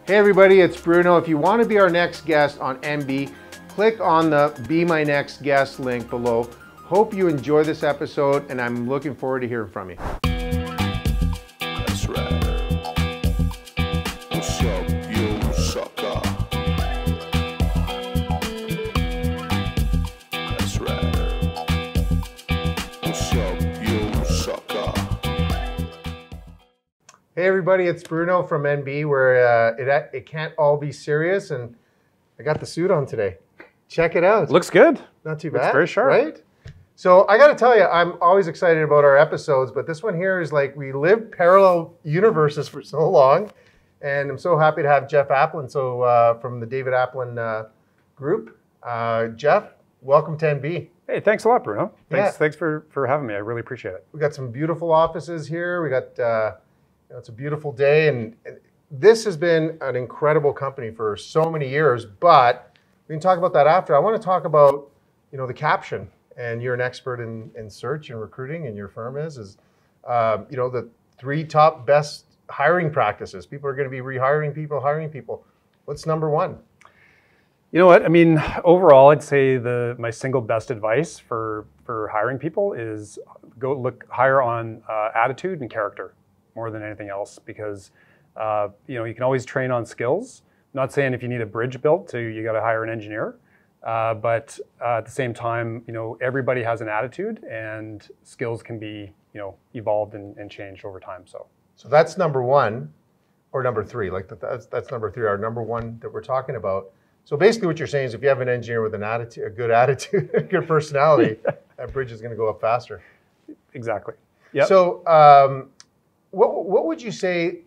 Hey everybody, it's Bruno. If you want to be our next guest on MB, click on the Be My Next Guest link below. Hope you enjoy this episode, and I'm looking forward to hearing from you. That's right. What's up, you sucker? That's right. What's up, you sucker? Hey everybody, it's Bruno from NB, where it can't all be serious, and I got the suit on today. Check it out. Looks good. Not too bad. Looks very sharp. Right? So I got to tell you, I'm always excited about our episodes, but this one here is like we lived parallel universes for so long, and I'm so happy to have Jeff Applin, from the David Applin group. Jeff, welcome to NB. Hey, thanks a lot, Bruno. Yeah. Thanks for having me. I really appreciate it. We got some beautiful offices here. We got it's a beautiful day, and this has been an incredible company for so many years. But we can talk about that after. I want to talk about the caption, and you're an expert in search and recruiting, and your firm is the 3 top best hiring practices. People are going to be rehiring people, hiring people. What's number 1? You know what? I mean, overall, I'd say my single best advice for hiring people is hire on attitude and character more than anything else, because you can always train on skills. I'm not saying if you need a bridge built, you got to hire an engineer, but at the same time, everybody has an attitude, and skills can be evolved and changed over time. So that's number 1, or number 3. Like that's number 3. Our number 1 that we're talking about. So basically, what you're saying is, if you have an engineer with a good attitude, a good personality, that bridge is going to go up faster. Exactly. Yeah. So. What would you say,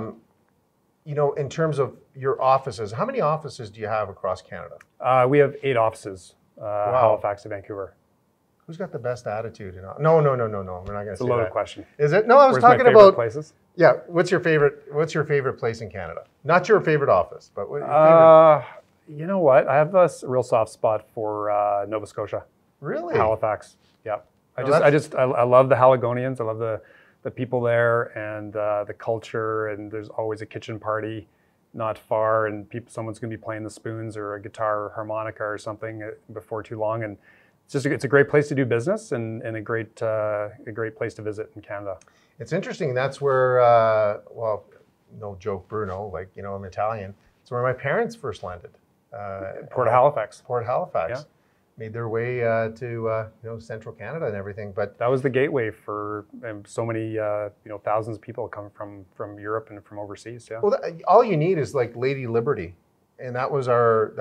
in terms of your offices? How many offices do you have across Canada? We have 8 offices, Wow. Halifax to Vancouver. Who's got the best attitude? No. We're not going to say that. It's a loaded question. Is it? No, I was Where's talking my favorite about places. Yeah. What's your favorite place in Canada? Not your favorite office, but what your favorite? You know what? I have a real soft spot for Nova Scotia. Really? Halifax. Yeah. I love the Haligonians. I love the people there, and the culture, and there's always a kitchen party not far, and someone's going to be playing the spoons or a guitar or harmonica or something before too long, and it's a great place to do business, and a great place to visit in Canada. It's interesting. That's where no joke, Bruno. I'm Italian. It's where my parents first landed. Port of Halifax. Port Halifax. Yeah. Made their way to central Canada and everything, but that was the gateway for so many thousands of people coming from Europe and from overseas. Yeah. Well, all you need is like Lady Liberty, and that was our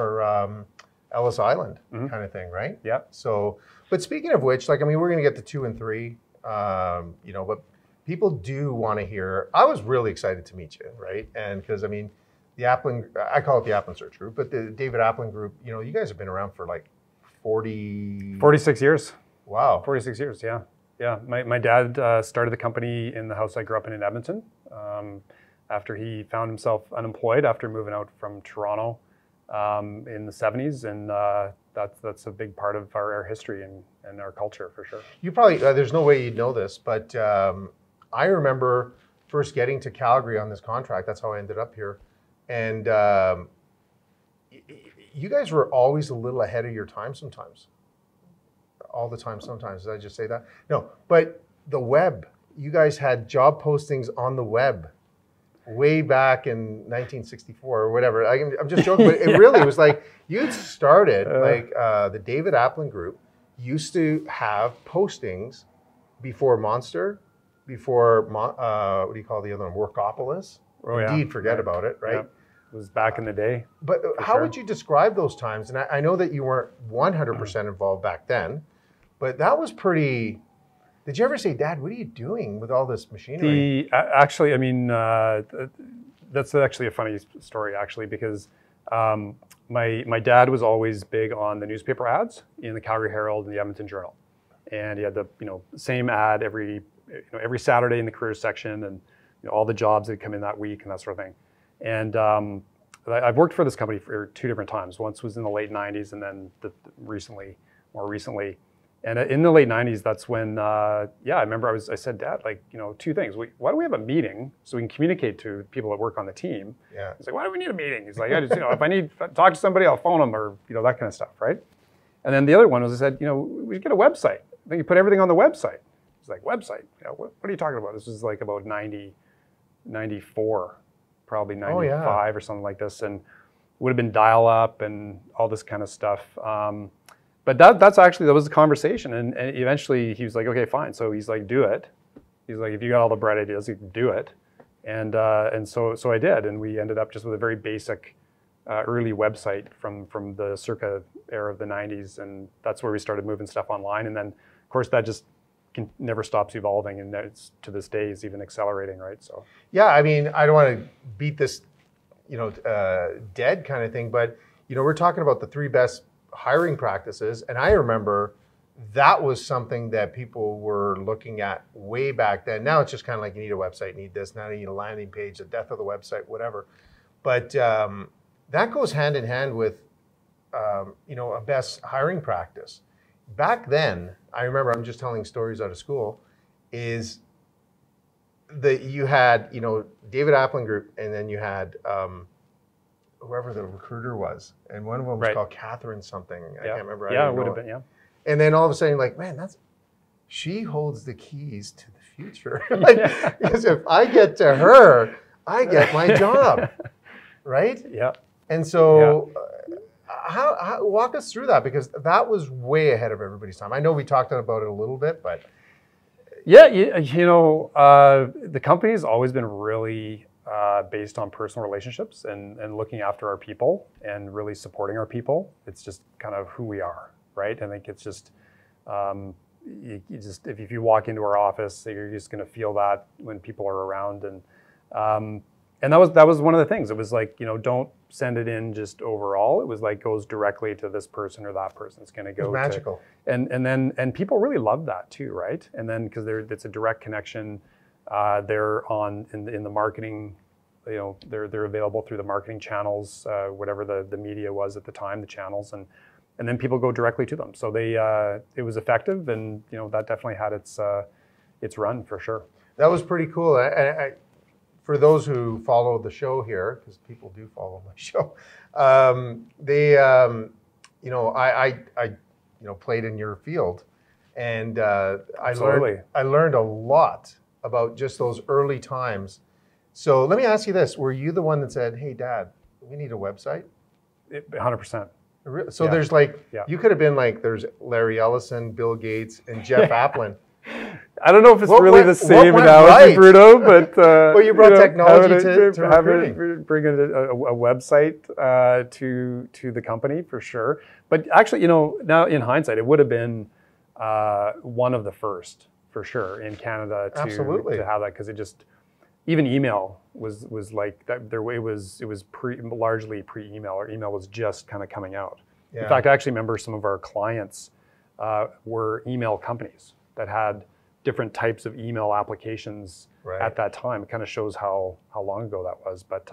Ellis Island kind of thing, right? Yeah. So, but speaking of which, we're going to get to 2 and 3, but people do want to hear. I was really excited to meet you, right? And because the Applin, I call it the Applin Search Group, but the David Applin Group, you guys have been around for 46 years. Wow. 46 years, yeah. Yeah, my dad started the company in the house I grew up in Edmonton, after he found himself unemployed after moving out from Toronto in the 70s, and that's a big part of our history and our culture, for sure. You probably, there's no way you'd know this, but I remember first getting to Calgary on this contract. That's how I ended up here. And you guys were always a little ahead of your time sometimes. All the time sometimes. Did I just say that? No, but the web. You guys had job postings on the web way back in 1964 or whatever. I'm just joking, but it really was like you'd started, the David Applin Group used to have postings before Monster, before, what do you call the other one, Workopolis? Oh, yeah. Indeed, forget about it, right? Yeah. It was back in the day. But how would you describe those times? And I know that you weren't 100% involved back then, but that was pretty. Did you ever say, Dad, what are you doing with all this machinery? Actually, that's actually a funny story, actually, because my dad was always big on the newspaper ads in the Calgary Herald and the Edmonton Journal. And he had the same ad every Saturday in the careers section, and all the jobs that come in that week and that sort of thing. And I've worked for this company for 2 different times. Once was in the late 90s, and then more recently. And in the late 90s, that's when, I remember I said, Dad, like, two things. Why don't we have a meeting so we can communicate to people that work on the team? Yeah. He's like, why do we need a meeting? He's like, if I need to talk to somebody, I'll phone them, or, that kind of stuff, right? And then the other one was, I said, we should get a website. Then you put everything on the website. He's like, website? What are you talking about? This was like about 94, probably 95 or something like this. And it would have been dial up and all this kind of stuff. But that was the conversation, and eventually he was like, okay, fine. So he's like, do it. He's like, if you got all the bright ideas, you can do it. And so I did, and we ended up just with a very basic early website from the circa era of the 90s, and that's where we started moving stuff online. And then, of course, that just never stops evolving, and it's, to this day, is even accelerating, right? So yeah, I mean, I don't want to beat this, dead kind of thing, but we're talking about the 3 best hiring practices, and I remember that was something that people were looking at way back then. Now it's just kind of like, you need a website, need this, now you need a landing page, the death of the website, whatever. But that goes hand in hand with a best hiring practice. Back then, I remember, I'm just telling stories out of school, is that you had David Appling Group, and then you had whoever the recruiter was, and one of them was called Catherine something. I can't remember. Yeah, it would have been, yeah. And then all of a sudden, like, man, she holds the keys to the future. Because if I get to her, I get my job, right? Yeah. And so, how walk us through that, because that was way ahead of everybody's time. I know we talked about it a little bit, but yeah, the company's always been really based on personal relationships and looking after our people and really supporting our people. It's just kind of who we are, right? I think it's just, if you walk into our office, you're just going to feel that when people are around. And that was one of the things. It was like, don't send it in just overall. It was like, goes directly to this person or that person. It's going to go magical. And people really love that too, right? And then because it's a direct connection. They're in the marketing, they're available through the marketing channels, whatever the media was at the time, the channels, and then people go directly to them. So it was effective, and that definitely had its run for sure. That was pretty cool. For those who follow the show here, because people do follow my show, I played in your field, and I learned a lot about just those early times. So let me ask you this. Were you the one that said, hey, Dad, we need a website? 100%. So there's you could have been like, there's Larry Ellison, Bill Gates, and Jeff Applin. I don't know if it's really the same analogy, Bruno, but well, you brought technology to bring in a website to the company for sure. But actually, now in hindsight, it would have been one of the first for sure in Canada to have that, because it just, even email was like that. It was largely pre-email, or email was just kind of coming out. Yeah. In fact, I actually remember some of our clients were email companies that had different types of email applications at that time. It kind of shows how long ago that was. But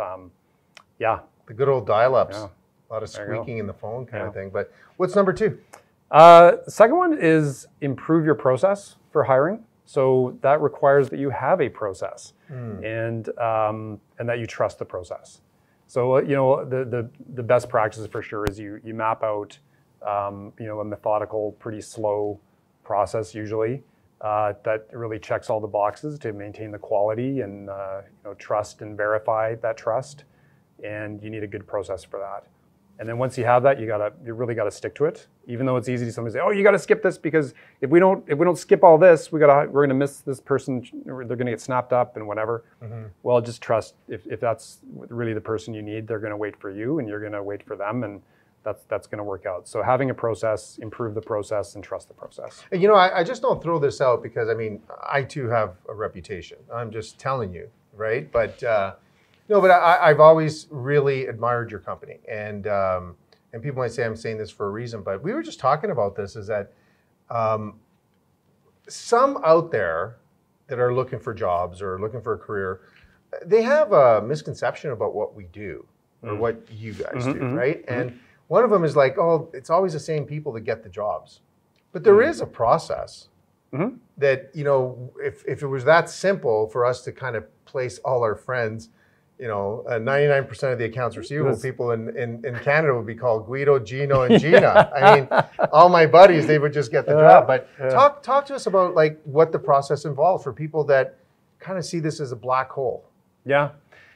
the good old dial-ups, a lot of squeaking in the phone kind of thing. But what's number 2? The second one is improve your process for hiring. So that requires that you have a process and that you trust the process. So the best practices for sure is you map out a methodical, pretty slow process usually that really checks all the boxes to maintain the quality and trust and verify that trust. And you need a good process for that. And then once you have that, you really gotta stick to it. Even though it's easy to somebody say, oh, you gotta skip this, because if we don't skip all this, we're gonna miss this person. They're gonna get snapped up and whatever. Mm-hmm. Well, just trust if that's really the person you need, they're gonna wait for you, and you're gonna wait for them, and that's gonna work out. So having a process, improve the process, and trust the process. I just don't throw this out because I too have a reputation. I'm just telling you, right? But. No, but I've always really admired your company, and people might say I'm saying this for a reason, but we were just talking about this, is that some out there that are looking for jobs or looking for a career, they have a misconception about what we do or what you guys do, right? And one of them is like, oh, it's always the same people that get the jobs. But there is a process Mhm. that, you know, if it was that simple for us to kind of place all our friends, you know, 99% of the accounts receivable people in Canada would be called Guido, Gino, and Gina. I mean, all my buddies, they would just get the job. But talk to us about like what the process involves for people that kind of see this as a black hole. Yeah.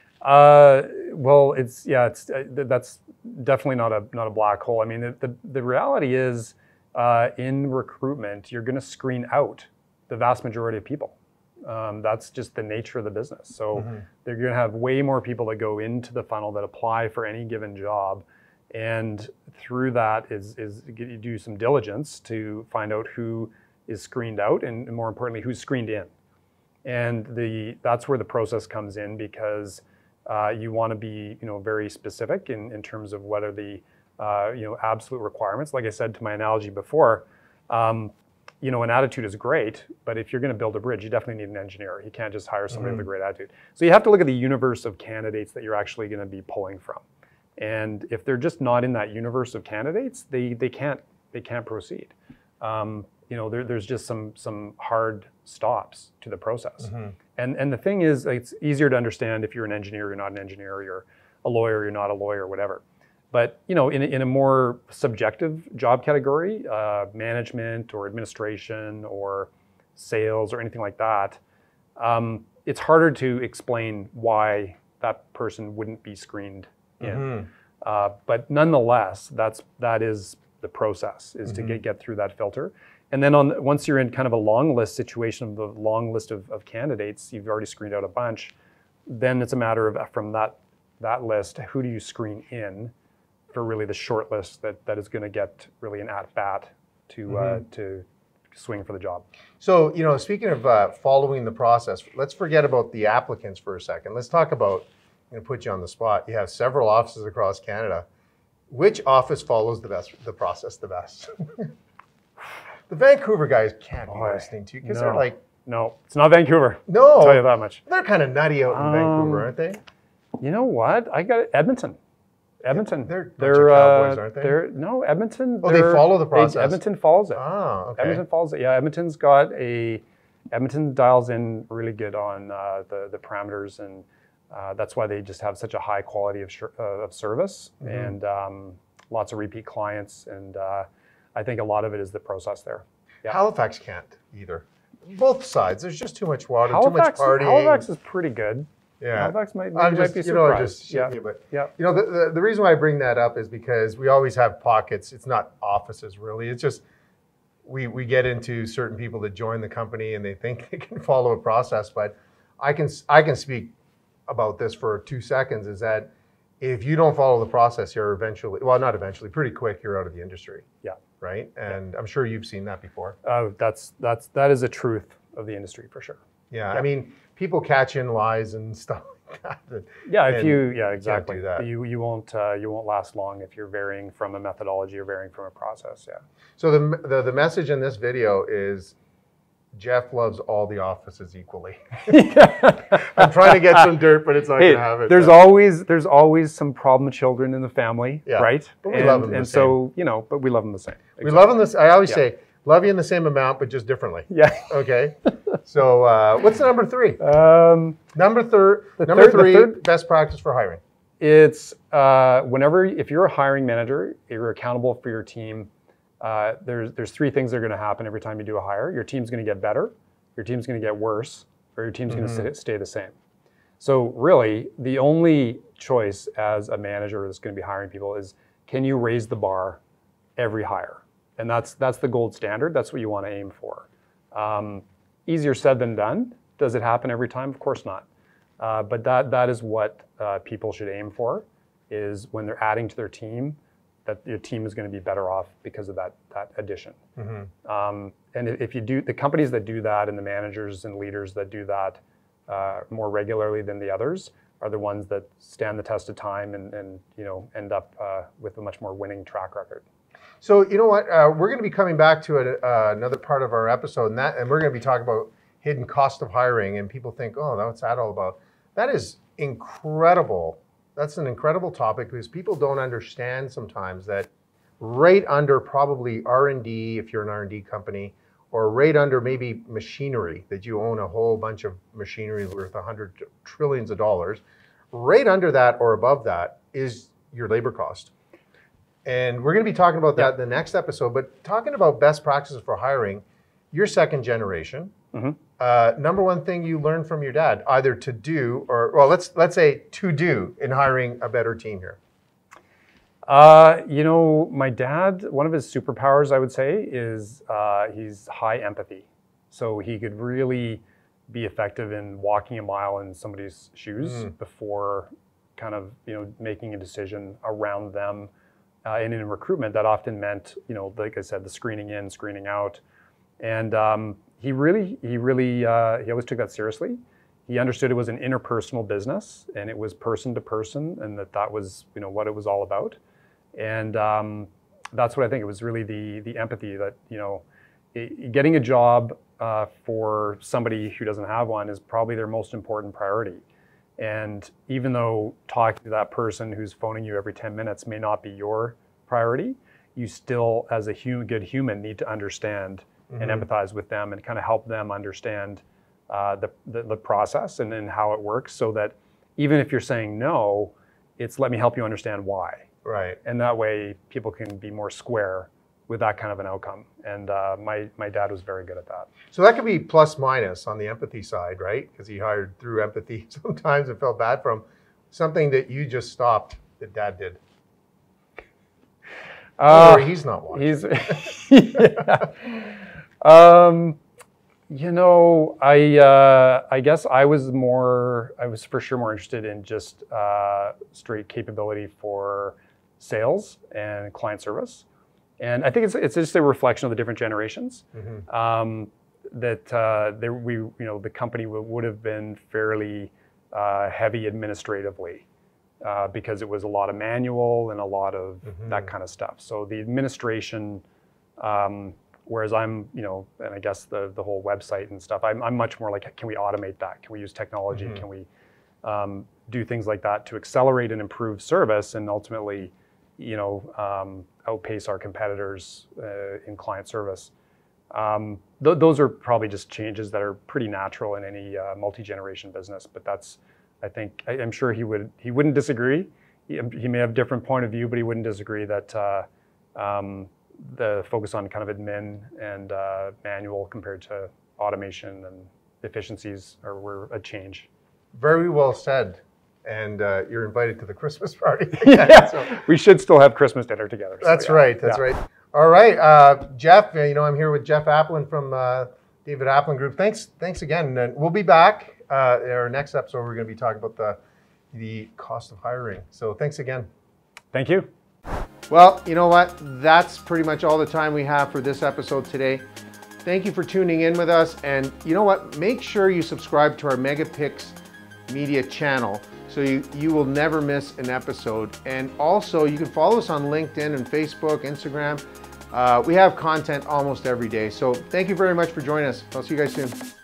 Well, it's that's definitely not a black hole. I mean, the reality is, in recruitment, you're going to screen out the vast majority of people. That's just the nature of the business. So they're going to have way more people that go into the funnel that apply for any given job, and through that is you do some diligence to find out who is screened out, and more importantly, who's screened in. And that's where the process comes in, because you want to be, you know, very specific in terms of what are the you know, absolute requirements. Like I said to my analogy before, you know, an attitude is great, but if you're going to build a bridge, you definitely need an engineer. You can't just hire somebody with a great attitude. So you have to look at the universe of candidates that you're actually going to be pulling from. And if they're just not in that universe of candidates, they can't proceed. You know, there's just some hard stops to the process. And the thing is, it's easier to understand if you're an engineer, you're not an engineer, you're a lawyer, you're not a lawyer, whatever. But, you know, in a more subjective job category, management or administration or sales or anything like that, it's harder to explain why that person wouldn't be screened in. But nonetheless, that is the process, is to get through that filter. And then once you're in kind of a long list situation, of the long list of candidates, you've already screened out a bunch, then it's a matter of, from that list, who do you screen in for really the short list that is going to get really an at-bat to swing for the job. So, you know, speaking of following the process, let's forget about the applicants for a second. Let's talk about, I'm going to put you on the spot. You have several offices across Canada. Which office follows the process the best? The Vancouver guys can't be listening to you because they're like... No, it's not Vancouver. No. I'll tell you that much. They're kind of nutty out in Vancouver, aren't they? You know what? I got Edmonton. Edmonton. They're cowboys, aren't they? No, Edmonton. Oh, they follow the process. Edmonton follows it. Oh, okay. Edmonton follows it. Yeah, Edmonton dials in really good on the parameters, and that's why they just have such a high quality of service and lots of repeat clients. And I think a lot of it is the process there. Yeah. Halifax can't either. Both sides. There's just too much water, too much partying. Halifax is pretty good. Yeah, Halifax might be surprised. You know, just you, but you know, the reason why I bring that up is because we always have pockets. It's not offices really. It's just we get into certain people that join the company and they think they can follow a process. But I can speak about this for 2 seconds. Is that if you don't follow the process, you're eventually, well, not eventually, pretty quick, you're out of the industry. Yeah. Right. And I'm sure you've seen that before. That is a truth of the industry for sure. Yeah. I mean, people catch in lies and stuff like that. Exactly. Do that. You won't last long if you're varying from a methodology or varying from a process. Yeah. So the message in this video is Jeff loves all the offices equally. I'm trying to get some dirt, but it's not going to have it. There's always some problem children in the family, right? But we love them the same. So, you know, but we love them the same. Exactly. We love them I always say, love you in the same amount, but just differently. Yeah. Okay. So what's the number 3? Number 3, best practice for hiring. It's if you're a hiring manager, you're accountable for your team. There's 3 things that are going to happen every time you do a hire. Your team's going to get better, your team's going to get worse, or your team's going to stay the same. So really, the only choice as a manager that's going to be hiring people is, can you raise the bar every hire? And that's the gold standard. That's what you want to aim for. Easier said than done. Does it happen every time? Of course not. But that is what people should aim for, is when they're adding to their team, that your team is going to be better off because of that addition. And if you do, the companies that do that and the managers and leaders that do that more regularly than the others are the ones that stand the test of time and you know, end up with a much more winning track record. So you know what, we're going to be coming back to another part of our episode, and we're going to be talking about hidden cost of hiring, and people think, oh, what's that all about? That is incredible. That's an incredible topic because people don't understand sometimes that right under probably R&D if you're an R&D company, or right under maybe machinery, that you own a whole bunch of machinery worth 100 trillions of dollars. Right under that or above that is your labor cost. And we're going to be talking about that in the next episode, but talking about best practices for hiring, you're second generation. Number one thing you learned from your dad, either to do or, well, let's say to do in hiring a better team here. You know, my dad, one of his superpowers, I would say, is he's high empathy. So he could really be effective in walking a mile in somebody's shoes before kind of, you know, making a decision around them. And in recruitment, that often meant, you know, like I said, the screening in, screening out. And he always took that seriously. He understood it was an interpersonal business and it was person to person, and that was, you know, what it was all about. And that's what I think. It was really the empathy that, you know, getting a job for somebody who doesn't have one is probably their most important priority. And even though talking to that person who's phoning you every 10 minutes may not be your priority, you still, as a good human, need to understand and empathize with them and kind of help them understand the process and then how it works, so that even if you're saying no, it's let me help you understand why. Right. And that way people can be more square with that kind of an outcome. And my dad was very good at that. So that could be plus minus on the empathy side, right? Because he hired through empathy sometimes and felt bad from something that you just stopped that dad did. Or he's not watching. You know, I guess I was for sure more interested in just straight capability for sales and client service. And I think it's just a reflection of the different generations. That the company would have been fairly heavy administratively because it was a lot of manual and a lot of that kind of stuff. So the administration, whereas I'm, you know, and I guess the whole website and stuff, I'm much more like, can we automate that? Can we use technology? Can we do things like that to accelerate and improve service and ultimately, you know, outpace our competitors in client service? Those are probably just changes that are pretty natural in any multi-generation business. But that's, I think, I'm sure he wouldn't disagree. He may have a different point of view, but he wouldn't disagree that the focus on kind of admin and manual compared to automation and efficiencies were a change. Very well said. And you're invited to the Christmas party. Yeah, so, we should still have Christmas dinner together. So that's yeah. right. That's right. All right, Jeff. You know, I'm here with Jeff Applin from David Applin Group. Thanks again. And we'll be back. Our next episode, we're going to be talking about the cost of hiring. So thanks again. Thank you. Well, you know what? That's pretty much all the time we have for this episode today. Thank you for tuning in with us. And you know what? Make sure you subscribe to our Megapix Media channel so you will never miss an episode. And also, you can follow us on LinkedIn and Facebook, Instagram. We have content almost every day. So thank you very much for joining us. I'll see you guys soon.